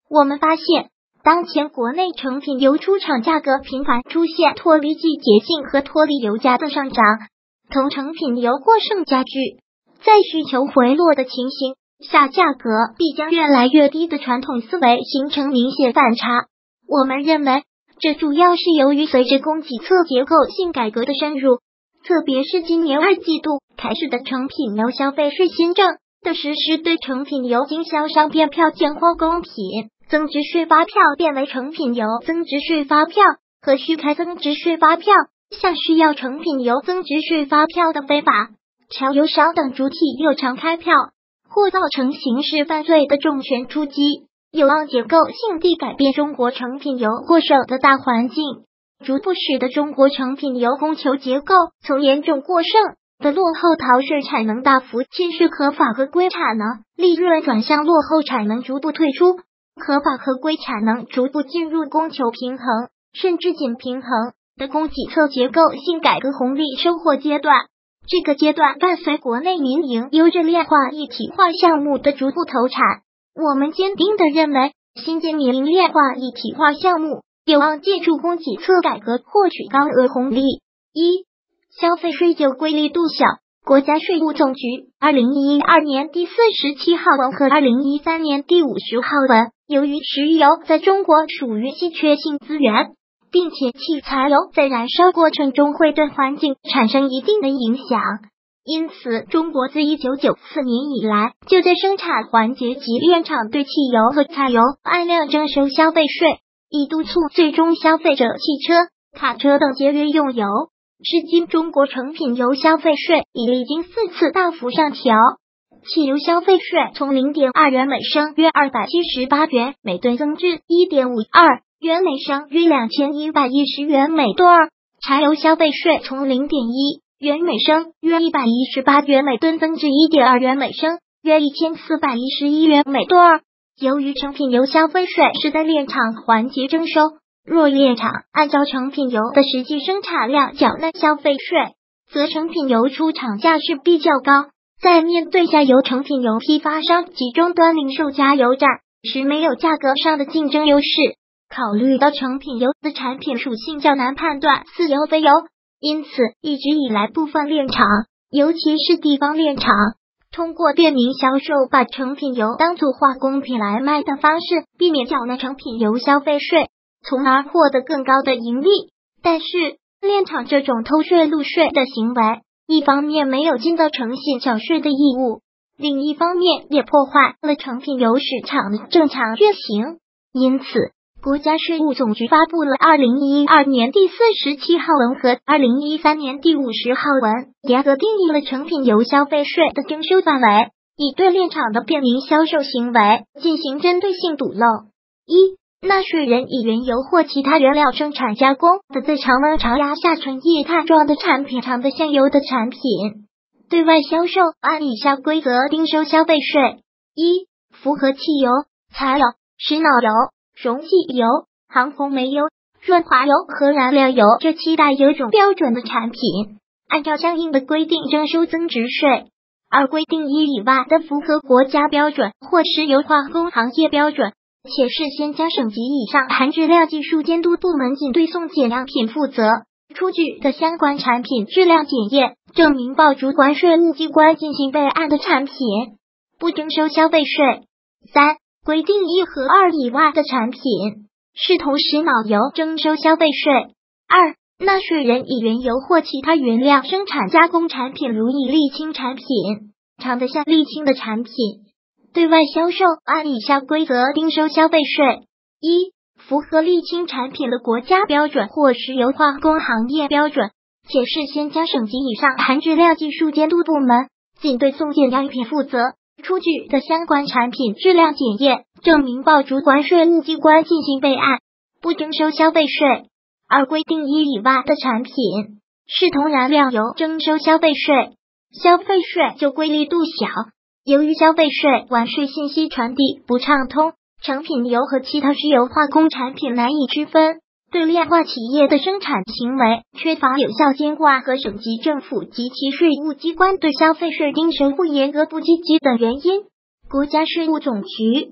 我们发现，当前国内成品油出厂价格频繁出现脱离季节性和脱离油价的上涨，同成品油过剩加剧，在需求回落的情形下，价格必将越来越低的传统思维形成明显反差。我们认为，这主要是由于随着供给侧结构性改革的深入，特别是今年2季度开始的成品油消费税新政的实施，对成品油经销商变票简化公平增值税发票变为成品油增值税发票和虚开增值税发票，像需要成品油增值税发票的非法调油商等主体又常开票，或造成刑事犯罪的重拳出击，有望结构性地改变中国成品油过剩的大环境，逐步使得中国成品油供求结构从严重过剩的落后逃税产能大幅侵蚀合法合规产能，利润转向落后产能逐步退出，合法合规产能逐步进入供求平衡甚至仅平衡的供给侧结构性改革红利收获阶段。这个阶段伴随国内民营优质炼化一体化项目的逐步投产，我们坚定地认为，新建民营炼化一体化项目有望借助供给侧改革获取高额红利。一、消费税就规律度小。国家税务总局2012年第47号文和2013年第50号文，由于石油在中国属于稀缺性资源，并且汽柴油在燃烧过程中会对环境产生一定的影响，因此中国自1994年以来就在生产环节及炼厂对汽油和柴油按量征收消费税，以督促最终消费者汽车、卡车等节约用油。至今中国成品油消费税已历经4次大幅上调，汽油消费税从 0.2 元每升约278元每吨增至 1.52 元每升约2110元每吨，柴油消费税从 0.1 元每升约118元每吨增至 1.2 元每升约1411元每吨。由于成品油消费税是在炼厂环节征收，若炼厂按照成品油的实际生产量缴纳消费税，则成品油出厂价势必较高，在面对下游成品油批发商及终端零售加油站时没有价格上的竞争优势。考虑到成品油的产品属性较难判断似油非油，因此一直以来部分炼厂，尤其是地方炼厂，通过便民销售把成品油当作化工品来卖的方式，避免缴纳成品油消费税，从而获得更高的盈利。但是炼厂这种偷税漏税的行为，一方面没有尽到诚信缴税的义务，另一方面也破坏了成品油市场的正常运行。因此国家税务总局发布了2012年第47号文和2013年第50号文，严格定义了成品油消费税的征收范围，以对炼厂的便民销售行为进行针对性堵漏。一、纳税人以原油或其他原料生产加工的在常温常压下呈液态状的产品常的现油的产品，对外销售按以下规则应收消费税：一、符合汽油、柴油、石脑油、溶剂油、航空煤油、润滑油和燃料油这7大油种标准的产品，按照相应的规定征收增值税。而规定以外的符合国家标准或石油化工行业标准，且事先将省级以上含质量技术监督部门仅对送检样品负责出具的相关产品质量检验证明报主管税务机关进行备案的产品，不征收消费税。三、规定1和2以外的产品，视同石脑油征收消费税。二、纳税人以原油或其他原料生产加工产品，如以沥青产品、常的下沥青的产品，对外销售按以下规则应收消费税：一、符合沥青产品的国家标准或石油化工行业标准，且事先将省级以上含质量技术监督部门仅对送检样品负责出具的相关产品质量检验证明报主管税务机关进行备案，不征收消费税。而规定1以外的产品，视同燃料油征收消费税。消费税就规律度小，由于消费税完税信息传递不畅通，成品油和其他石油化工产品难以区分，对炼化企业的生产行为缺乏有效监管和省级政府及其税务机关对消费税应收不严格不积极等原因， 国家税务总局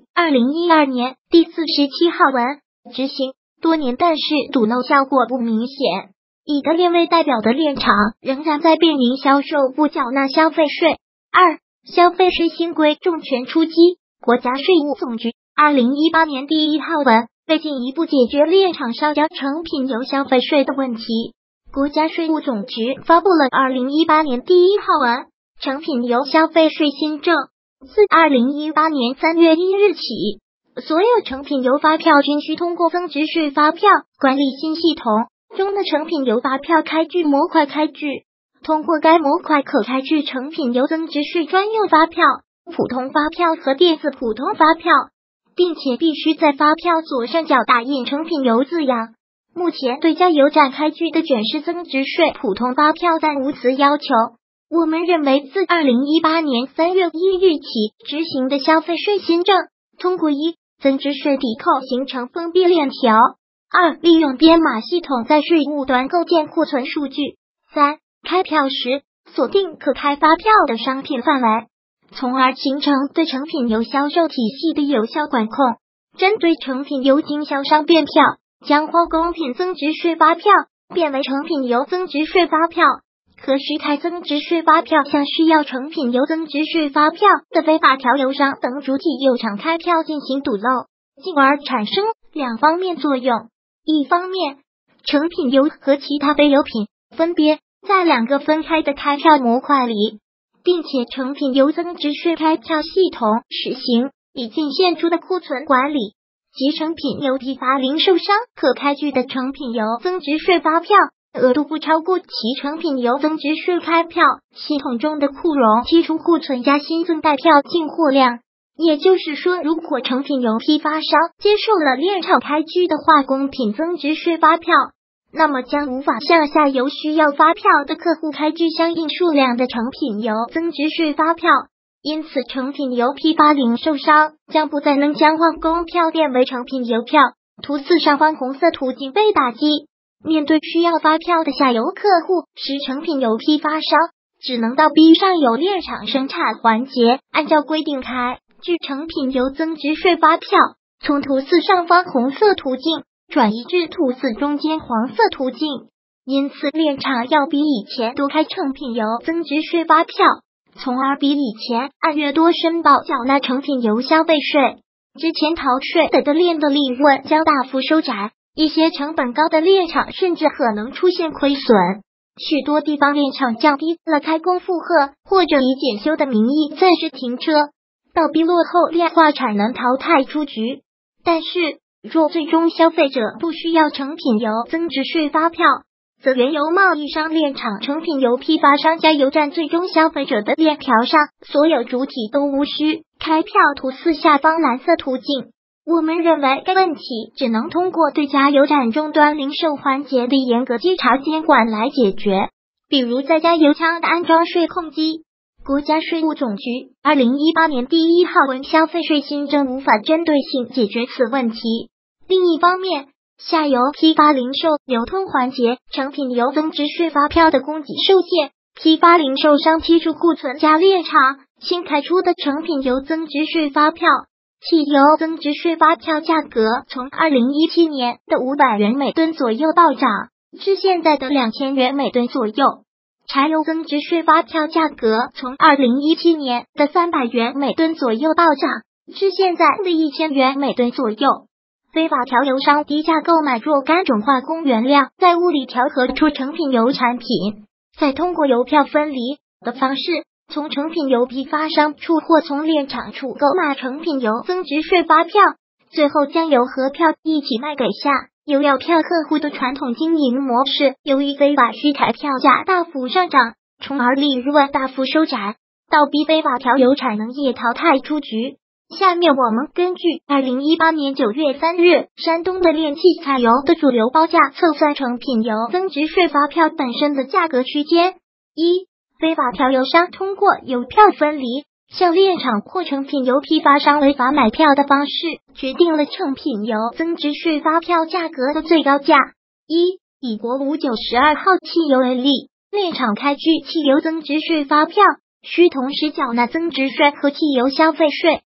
2012年第47号文执行多年，但是堵漏效果不明显。乙的链位代表的链厂仍然在便民销售不缴纳消费税。二、消费税新规重拳出击，国家税务总局2018年第1号文为进一步解决链厂上交成品油消费税的问题，国家税务总局发布了2018年第1号文成品油消费税新政。自2018年3月1日起，所有成品油发票均需通过增值税发票管理新系统中的成品油发票开具模块开具，通过该模块可开具成品油增值税专用发票、普通发票和电子普通发票，并且必须在发票左上角打印成品油字样。目前对加油站开具的卷式增值税普通发票暂无此要求。我们认为自2018年3月1日起执行的消费税新政，通过一、增值税抵扣形成封闭链条；二、利用编码系统在税务端构建库存数据；三、开票时锁定可开发票的商品范围，从而形成对成品油销售体系的有效管控。针对成品油经销商变票，将化工品增值税发票变为成品油增值税发票，核实开增值税发票向需要成品油增值税发票的非法调油商等主体油厂开票进行堵漏，进而产生两方面作用。一方面，成品油和其他非油品分别在两个分开的开票模块里，并且成品油增值税开票系统实行已进现出的库存管理，即成品油批发零售商可开具的成品油增值税发票额度不超过其成品油增值税开票系统中的库容期出库存加新增带票进货量。也就是说，如果成品油批发商接受了链厂开具的化工品增值税发票，那么将无法向下游需要发票的客户开具相应数量的成品油增值税发票。因此，成品油批发零售商将不再能将化工票变为成品油票，图四上方红色途径被打击。面对需要发票的下游客户，使成品油批发商只能到 B 上游链厂生产环节按照规定开具成品油增值税发票，从图四上方红色途径转移至图四中间黄色途径。因此，链厂要比以前多开成品油增值税发票，从而比以前按月多申报缴纳成品油消费税。之前逃税的链的利润将大幅收窄，一些成本高的链厂甚至可能出现亏损。许多地方链厂降低了开工负荷，或者以检修的名义暂时停车，倒逼落后炼化产能淘汰出局。但是，若最终消费者不需要成品油增值税发票，则原油贸易商、炼厂、成品油批发商、加油站最终消费者的链条上，所有主体都无需开票图四下方蓝色途径。我们认为该问题只能通过对加油站终端零售环节的严格稽查监管来解决，比如在加油枪的安装税控机。国家税务总局2018年第1号文消费税新政无法针对性解决此问题。另一方面，下游批发零售流通环节成品油增值税发票的供给受限，批发零售商批出库存加炼厂新开出的成品油增值税发票。汽油增值税发票价格从2017年的500元每吨左右暴涨至现在的2000元每吨左右。柴油增值税发票价格从2017年的300元每吨左右暴涨至现在的1000元每吨左右。非法调油商低价购买若干种化工原料，在物理调和出成品油产品，再通过邮票分离的方式从成品油批发商处或从炼厂处购买成品油增值税发票，最后将油和票一起卖给下游要票客户的传统经营模式，由于非法虚抬票价大幅上涨，从而利润大幅收窄，倒逼非法调油产能业淘汰出局。下面我们根据2018年9月3日山东的炼气采油的主流报价测算成品油增值税发票本身的价格区间。一、非法调油商通过邮票分离向炼厂或成品油批发商违法买票的方式，决定了成品油增值税发票价格的最高价。一、以国五912号汽油为例，炼厂开具汽油增值税发票，需同时缴纳增值税和汽油消费税。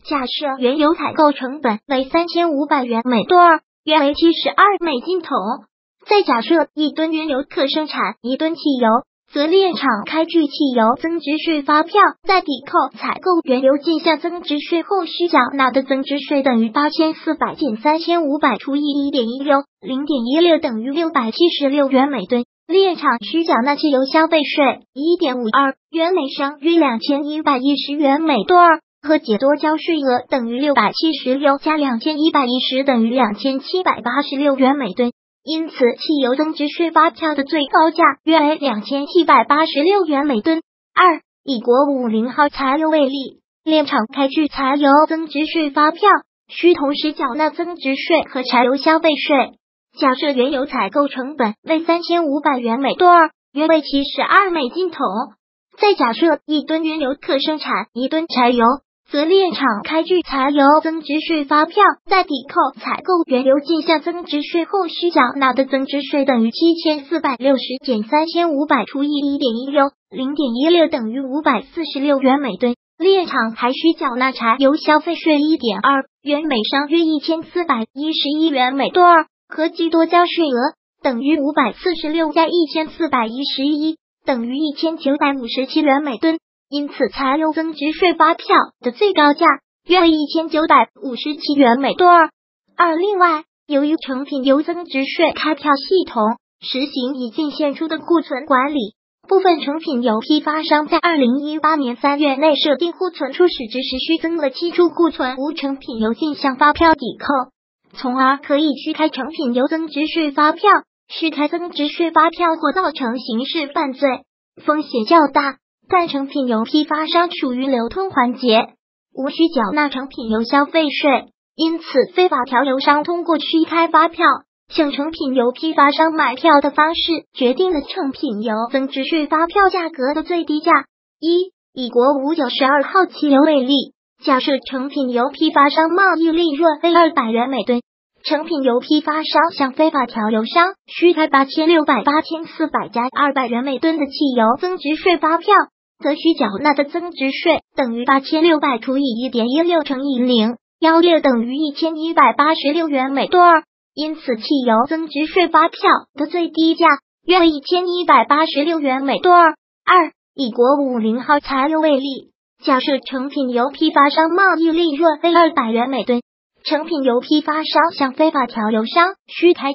假设原油采购成本为3500元每吨，约为72美金桶。再假设1吨原油可生产1吨汽油，则炼厂开具汽油增值税发票，在抵扣采购原油进项增值税后需缴纳的增值税等于8400减3500除以 1.16，0.16 等于676元每吨。炼厂需缴纳汽油消费税 1.52 元每升，约2110元每吨，和解多交税额等于676加2110等于2786元每吨。因此，汽油增值税发票的最高价约为2786元每吨。二、以国五50号柴油为例，炼厂开具柴油增值税发票，需同时缴纳增值税和柴油消费税。假设原油采购成本为3500元每吨，约为72美金桶。再假设1吨原油可生产1吨柴油，则炼厂开具柴油增值税发票，在抵扣采购原油进项增值税后需缴纳的增值税等于7460减3500除以 1.16，0.16 等于546元每吨。炼厂还需缴纳柴油消费税 1.2 元每升，约1411元每吨，和计多交税额等于546加1411等于1957元每吨。因此，柴油增值税发票的最高价约为1957元每吨。二、另外，由于成品油增值税开票系统实行已净现出的库存管理，部分成品油批发商在2018年3月内设定库存初始值时虚增了期初库存无成品油进项发票抵扣，从而可以虚开成品油增值税发票。虚开增值税发票或造成刑事犯罪，风险较大。但成品油批发商处于流通环节，无需缴纳成品油消费税，因此非法调油商通过虚开发票向成品油批发商买票的方式，决定了成品油增值税发票价格的最低价。一、以国五92号汽油为例，假设成品油批发商贸易利润为200元每吨，成品油批发商向非法调油商虚开8400加200元每吨的汽油增值税发票，则需缴纳的增值税等于8600除以 1.16 乘以0.16等于1186元每吨。因此，汽油增值税发票的最低价约为1186元每吨。二、以国五50号柴油为例，假设成品油批发商贸易利润为200元每吨，成品油批发商向非法调油商虚开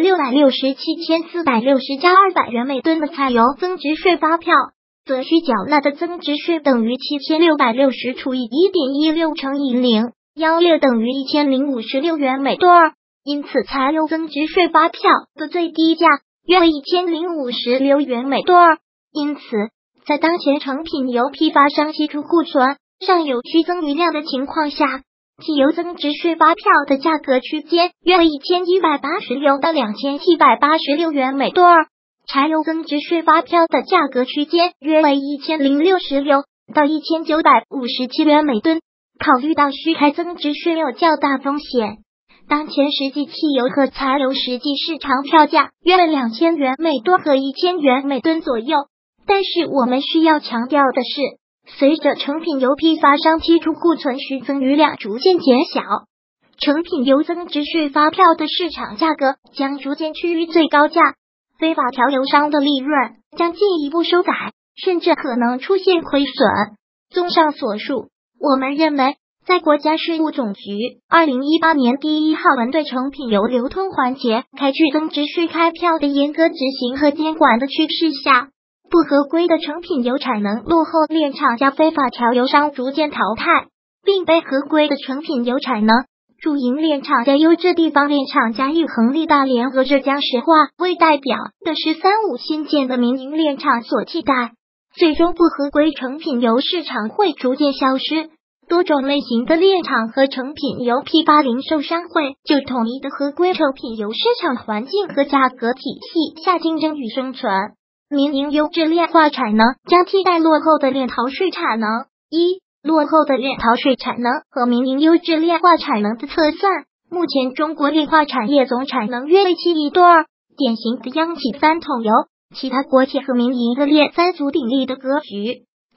7660加200元每吨的柴油增值税发票，则需缴纳的增值税等于7660除以 1.16 乘以0.16等于1056元每吨。因此，柴油增值税发票的最低价约为1056元每吨。因此，在当前成品油批发商期初库存尚有虚增余量的情况下，汽油增值税发票的价格区间约为1186到2786元每吨，柴油增值税发票的价格区间约为1066到1957元每吨。考虑到虚开增值税有较大风险，当前实际汽油和柴油实际市场票价约为2000元每吨和1000元每吨左右。但是我们需要强调的是，随着成品油批发商期初库存虚增余量逐渐减小，成品油增值税发票的市场价格将逐渐趋于最高价，非法调油商的利润将进一步收窄，甚至可能出现亏损。综上所述，我们认为，在国家税务总局2018年第1号文对成品油流通环节开具增值税开票的严格执行和监管的趋势下，不合规的成品油产能落后炼厂加非法调油商逐渐淘汰，并被合规的成品油产能驻营炼厂加优质地方炼厂加与恒力大连和浙江石化为代表的“13-5”新建的民营炼厂所替代，最终不合规成品油市场会逐渐消失。多种类型的炼厂和成品油批发零售商会就统一的合规成品油市场环境和价格体系下竞争与生存。民营优质炼化产能将替代落后的炼陶税产能。一、落后的炼陶税产能和民营优质炼化产能的测算。目前中国炼化产业总产能约为7亿吨，典型的央企三桶油，其他国企和民营的炼三足鼎立的格局。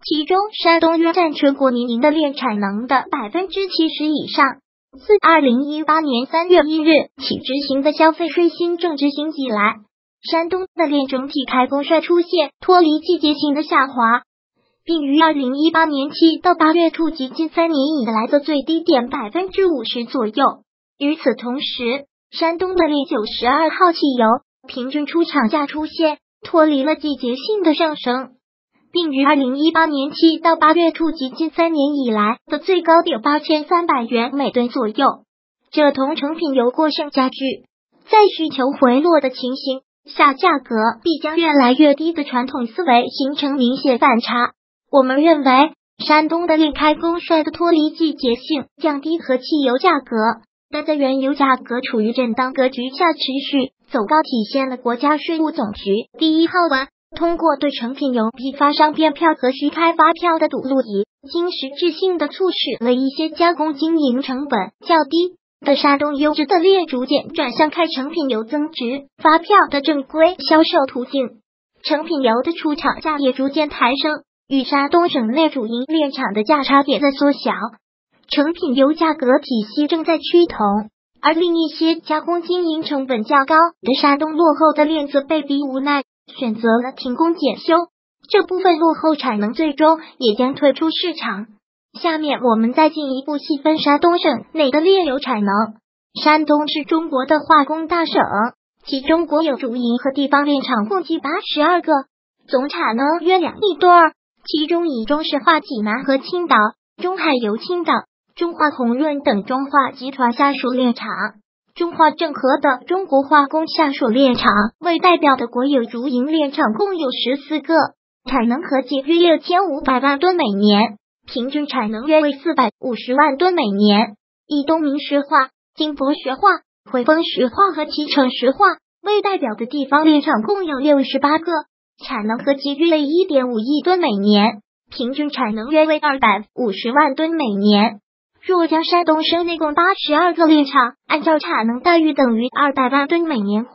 其中山东约占全国民营的炼产能的70%以上。自2018年3月1日起执行的消费税新政执行以来，山东的炼整体开工率出现脱离季节性的下滑，并于2018年7到8月触及近3年以来的最低点50%左右。与此同时，山东的炼92号汽油平均出厂价出现脱离了季节性的上升，并于2018年7到8月触及近3年以来的最高点8300元每吨左右。这同成品油过剩加剧，在需求回落的情形下，价格必将越来越低的传统思维形成明显反差。我们认为，山东的炼开工率的脱离季节性降低和汽油价格但在原油价格处于震荡格局下持续走高，体现了国家税务总局第1号文通过对成品油批发商编票和续开发票的堵路，已经实质性的促使了一些加工经营成本较低的山东优质的炼逐渐转向开成品油增值发票的正规销售途径，成品油的出厂价也逐渐抬升，与山东省内主营炼厂的价差也在缩小，成品油价格体系正在趋同。而另一些加工经营成本较高的山东落后的炼则被逼无奈选择了停工检修，这部分落后产能最终也将退出市场。下面我们再进一步细分山东省内的炼油产能。山东是中国的化工大省，其中国有主营和地方炼厂共计82个，总产能约2亿吨，其中以中石化济南和青岛、中海油青岛、中化宏润等中化集团下属炼厂，中化正和的中国化工下属炼厂为代表的国有主营炼厂共有14个，产能合计约6500万吨每年，平均产能约为450万吨每年。以东明石化、金博石化、汇丰石化和脐橙石化为代表的地方炼厂共有68个，产能合计约1.5亿吨每年，平均产能约为250万吨每年。若将山东省内共82个炼厂按照产能大约等于200万吨每年或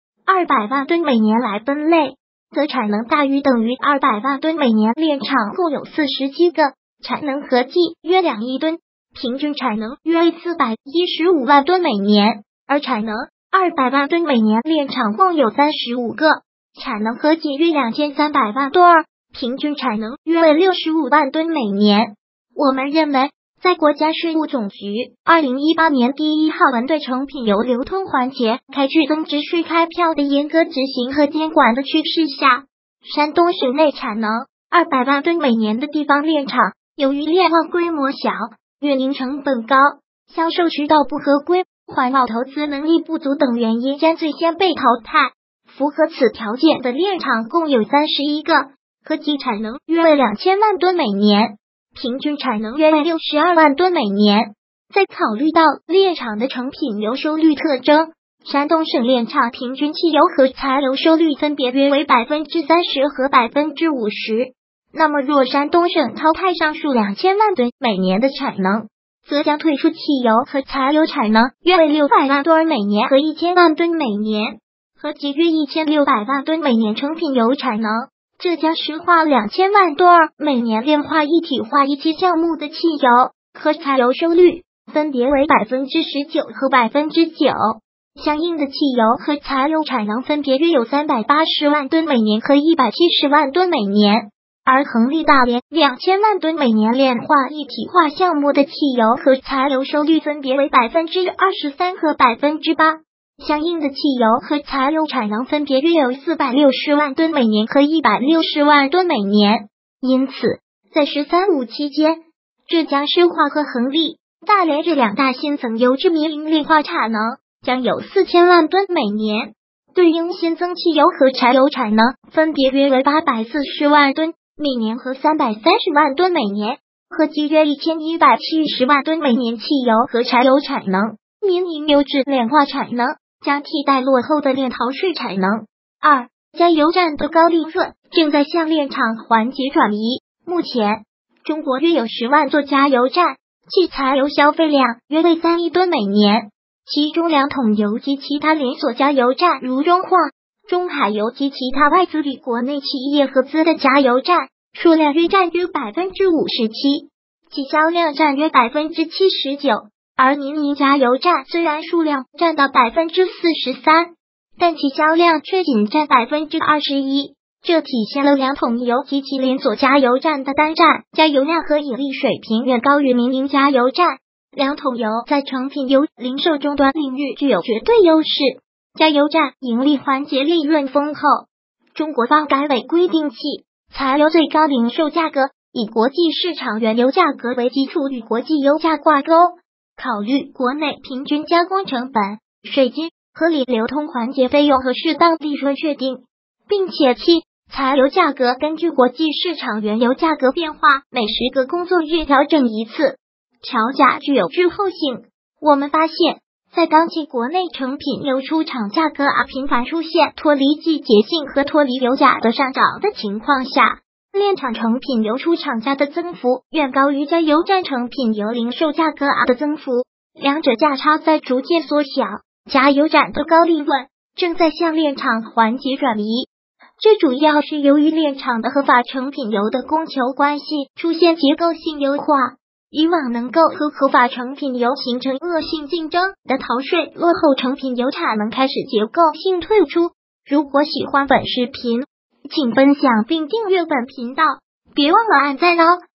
200万吨每年来分类，则产能大约等于200万吨每年炼厂共有47个，产能合计约2亿吨，平均产能约415万吨每年。而产能200万吨每年炼厂共有35个，产能合计约2300万吨，平均产能约为65万吨每年。我们认为，在国家税务总局2018年第1号文对成品油流通环节开具增值税开票的严格执行和监管的趋势下，山东省内产能200万吨每年的地方炼厂，由于炼化规模小、运营成本高、销售渠道不合规、环保投资能力不足等原因，将最先被淘汰。符合此条件的炼厂共有31个，合计产能约为2000万吨每年，平均产能约为62万吨每年。在考虑到炼厂的成品油收率特征，山东省炼厂平均汽油和柴油收率分别约为30%和50%。那么若山东省淘汰上述2000万吨每年的产能，则将退出汽油和柴油产能约为600万吨每年和1000万吨每年，合计约1600万吨每年成品油产能。浙江石化2000万吨每年炼化一体化一期项目的汽油和柴油收率分别为19%和9%，相应的汽油和柴油产能分别约有380万吨每年和170万吨每年。而恒力大连2000万吨每年炼化一体化项目的汽油和柴油收率分别为23%和8%，相应的汽油和柴油产能分别约有460万吨每年和160万吨每年。因此，在“十三五”期间，浙江石化和恒力大连这两大新增油质民营炼化产能将有4000万吨每年，对应新增汽油和柴油产能分别约为840万吨每年和330万吨每年，合计约1170万吨每年汽油和柴油产能。民营优质炼化产能将替代落后的炼陶税产能。2. 加油站的高利润正在向炼厂环节转移。目前，中国约有10万座加油站，其柴油消费量约为3亿吨每年，其中2桶油及其他连锁加油站如中化、中海油及其他外资与国内企业合资的加油站数量约占约57%，其销量占约79%。而民营加油站虽然数量占到43%，但其销量却仅占21%。这体现了两桶油及其连锁加油站的单站加油量和盈利水平远高于民营加油站。两桶油在成品油零售终端领域具有绝对优势，加油站盈利环节利润丰厚。中国发改委规定，柴油最高零售价格以国际市场原油价格为基础，与国际油价挂钩，考虑国内平均加工成本、税金、合理流通环节费用和适当利润确定，并且柴油价格根据国际市场原油价格变化，每10个工作日调整一次，调价具有滞后性。我们发现，在当季国内成品油出厂价格频繁出现脱离季节性和脱离油价的上涨的情况下，炼厂成品油出厂价的增幅远高于加油站成品油零售价格的增幅，两者价差在逐渐缩小。加油站的高利润正在向炼厂环节转移，这主要是由于炼厂的合法成品油的供求关系出现结构性优化。以往能够和合法成品油形成恶性竞争的逃税落后成品油产能开始结构性退出。如果喜欢本视频，请分享并订阅本频道，别忘了按赞哦。